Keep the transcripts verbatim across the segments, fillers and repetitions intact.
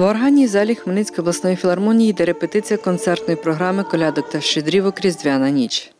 органній залі Хмельницької обласної філармонії йде репетиція концертної програми «Колядок та щедрівок. Різдвяна ніч».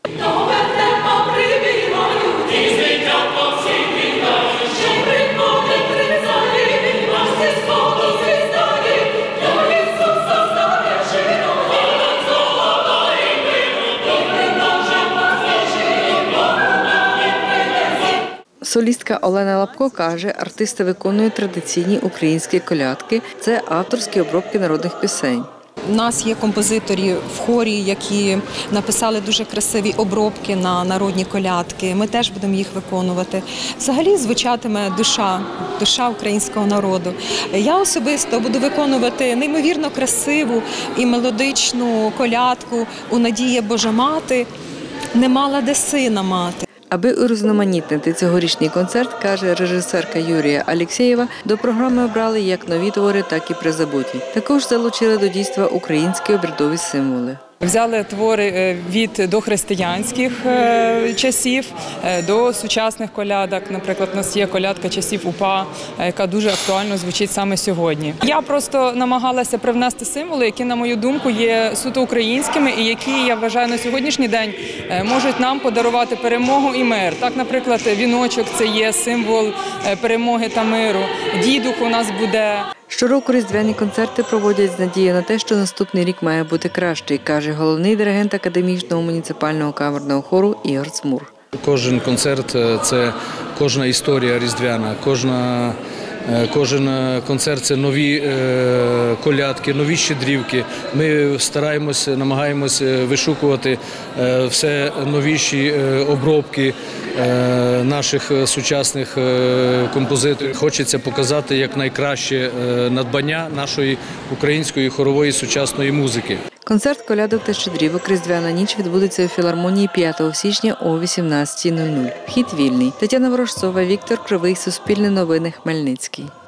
Солістка Олена Лапко каже, артисти виконують традиційні українські колядки – це авторські обробки народних пісень. У нас є композиторі в хорі, які написали дуже красиві обробки на народні колядки. Ми теж будемо їх виконувати. Взагалі звучатиме душа, душа українського народу. Я особисто буду виконувати неймовірно красиву і мелодичну колядку «У надії Божа мати, не мала де сина мати». Аби урізноманітнити цьогорічний концерт, каже режисерка Юрія Алєксєєва, до програми обрали як нові твори, так і призабуті. Також залучили до дійства українські обрядові символи. Взяли твори від дохристиянських часів до сучасних колядок. Наприклад, у нас є колядка часів УПА, яка дуже актуально звучить саме сьогодні. Я просто намагалася привнести символи, які, на мою думку, є суто українськими і які, я вважаю, на сьогоднішній день можуть нам подарувати перемогу і мир. Так, наприклад, віночок – це є символ перемоги та миру. Дідух у нас буде. Щороку різдвяні концерти проводять з надією на те, що наступний рік має бути кращий, каже головний диригент академічного муніципального камерного хору Ігор Цмур. Кожен концерт – це кожна історія різдвяна, кожна, кожен концерт – це нові колядки, нові щедрівки. Ми стараємося, намагаємося вишукувати все новіші обробки наших сучасних композиторів. Хочеться показати як найкраще надбання нашої української хорової сучасної музики. Концерт «Колядок та щедрівок. Різдвяна ніч» відбудеться у філармонії п'ятого січня о вісімнадцятій нуль нуль. Вхід вільний. Тетяна Ворожцова, Віктор Кривий, Суспільне новини, Хмельницький.